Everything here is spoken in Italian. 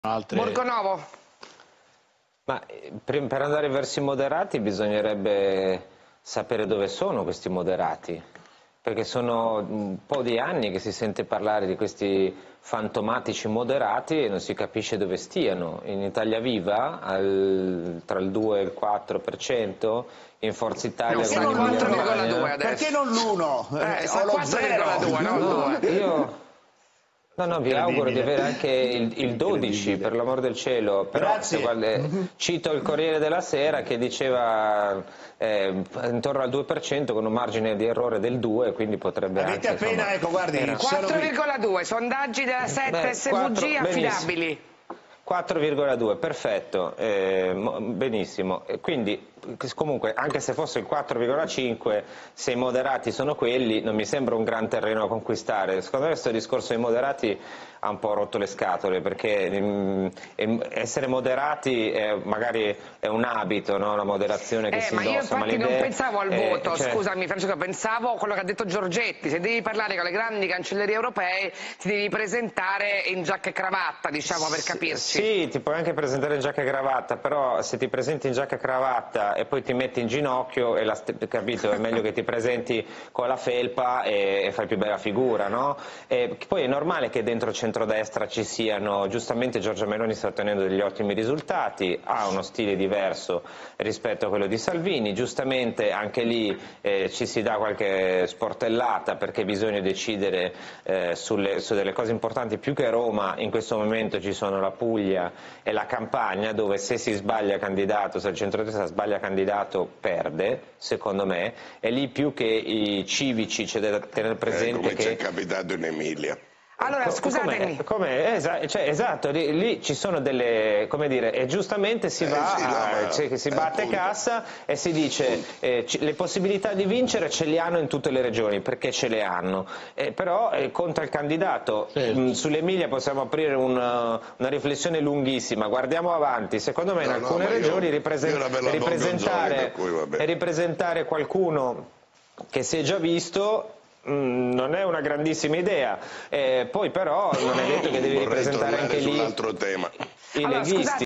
Altre... Borgonovo. Ma per andare verso i moderati bisognerebbe sapere dove sono questi moderati, perché sono un po' di anni che si sente parlare di questi fantomatici moderati e non si capisce dove stiano. In Italia Viva tra il 2 e il 4%, in Forza Italia... Perché non l'1,2 adesso? Perché non l'1? Sta 4,2, no? No, io... No, vi auguro di avere anche il 12, per l'amor del cielo, però cito il Corriere della Sera che diceva intorno al 2% con un margine di errore del 2, quindi potrebbe avete anche... appena, ecco, guardi... 4,2, sondaggi della 7 SVG affidabili. 4,2, perfetto, benissimo. Quindi comunque anche se fosse il 4,5, se i moderati sono quelli, non mi sembra un gran terreno a conquistare. Secondo me questo discorso dei moderati ha un po' rotto le scatole, perché essere moderati magari è un abito, no? Una moderazione che si indossa. Ma io infatti non pensavo al voto, scusami Francesco, pensavo a quello che ha detto Giorgetti: se devi parlare con le grandi cancellerie europee ti devi presentare in giacca e cravatta, diciamo, per capirci. Sì, ti puoi anche presentare in giacca e cravatta, però se ti presenti in giacca e cravatta e poi ti metti in ginocchio, capito, è meglio che ti presenti con la felpa e fai più bella figura, no? E poi è normale che dentro centrodestra ci siano, giustamente Giorgia Meloni sta ottenendo degli ottimi risultati, ha uno stile diverso rispetto a quello di Salvini, giustamente anche lì ci si dà qualche sportellata perché bisogna decidere su delle cose importanti. Più che Roma in questo momento ci sono la Puglia e la Campania, dove se si sbaglia candidato, se il centrodestra sbaglia candidato perde, secondo me, e lì più che i civici c'è da tenere presente come che... ci è capitato in Emilia. Allora, scusatemi. Esatto, lì ci sono delle, come dire, e giustamente si si batte cassa e si dice le possibilità di vincere ce le hanno in tutte le regioni, perché ce le hanno, però conta il candidato. Sull'Emilia possiamo aprire una riflessione lunghissima, guardiamo avanti, secondo me in alcune regioni ripresentare qualcuno che si è già visto non è una grandissima idea, poi però non è detto che devi ripresentare anche lì i leghisti.